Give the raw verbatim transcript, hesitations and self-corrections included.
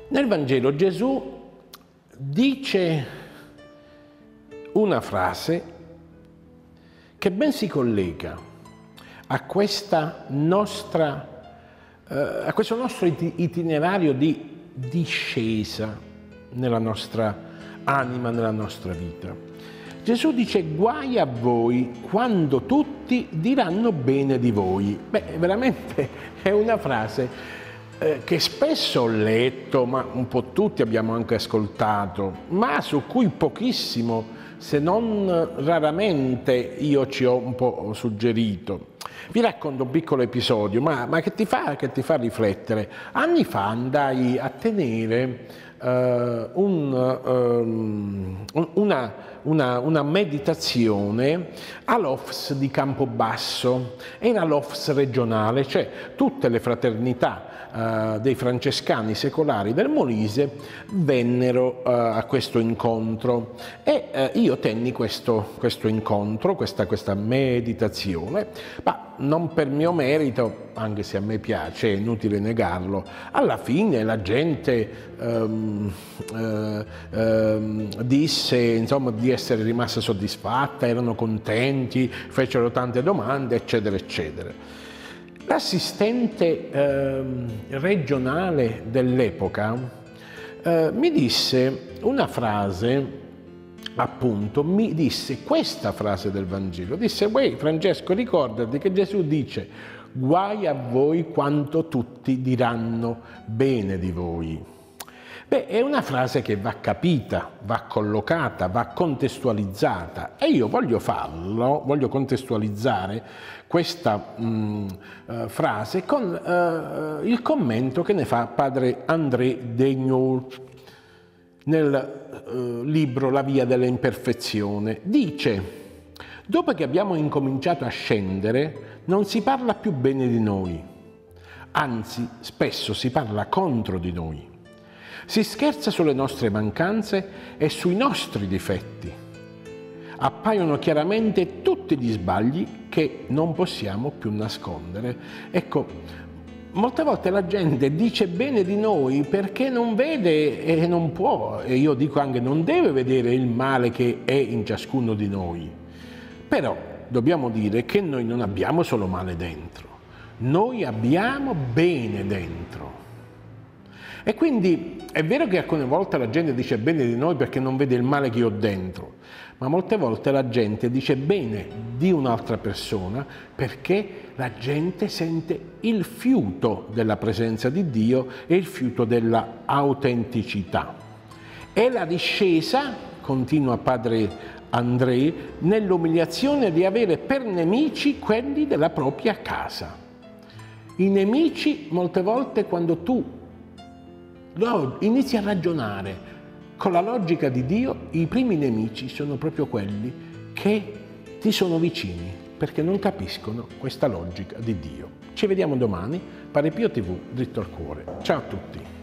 Nel Vangelo Gesù dice una frase che ben si collega a, questa nostra, eh, a questo nostro itinerario di discesa nella nostra anima, nella nostra vita. Gesù dice: guai a voi quando tutti diranno bene di voi. Beh, veramente è una frase eh, che spesso ho letto, ma un po' tutti abbiamo anche ascoltato, ma su cui pochissimo, se non raramente, io ci ho un po' suggerito. Vi racconto un piccolo episodio, ma, ma che, ti fa, che ti fa riflettere. Anni fa andai a tenere uh, un, um, una, una, una meditazione all'O F S di Campobasso. Era l'O F S regionale, cioè tutte le fraternità Uh, dei francescani secolari del Molise vennero uh, a questo incontro e uh, io tenni questo, questo incontro, questa, questa meditazione, ma non per mio merito, anche se a me piace, è inutile negarlo. Alla fine la gente um, uh, uh, disse, insomma, di essere rimasta soddisfatta, erano contenti, fecero tante domande, eccetera, eccetera. L'assistente eh, regionale dell'epoca eh, mi disse una frase, appunto, mi disse questa frase del Vangelo. Disse: uè, Francesco, ricordati che Gesù dice: guai a voi quanto tutti diranno bene di voi. Beh, è una frase che va capita, va collocata, va contestualizzata, e io voglio farlo, voglio contestualizzare questa mh, uh, frase con uh, il commento che ne fa padre André Degnaud nel uh, libro La via dell'imperfezione. Dice: dopo che abbiamo incominciato a scendere, non si parla più bene di noi, anzi spesso si parla contro di noi. Si scherza sulle nostre mancanze e sui nostri difetti. Appaiono chiaramente tutti gli sbagli che non possiamo più nascondere. Ecco, molte volte la gente dice bene di noi perché non vede e non può, e io dico anche non deve vedere il male che è in ciascuno di noi. Però dobbiamo dire che noi non abbiamo solo male dentro, noi abbiamo bene dentro. E quindi è vero che alcune volte la gente dice bene di noi perché non vede il male che io ho dentro, ma molte volte la gente dice bene di un'altra persona perché la gente sente il fiuto della presenza di Dio e il fiuto della autenticità. E la discesa, continua padre André, nell'umiliazione di avere per nemici quelli della propria casa. I nemici, molte volte, quando tu inizi a ragionare con la logica di Dio, i primi nemici sono proprio quelli che ti sono vicini, perché non capiscono questa logica di Dio. Ci vediamo domani, Padre Pio tivù, dritto al cuore. Ciao a tutti.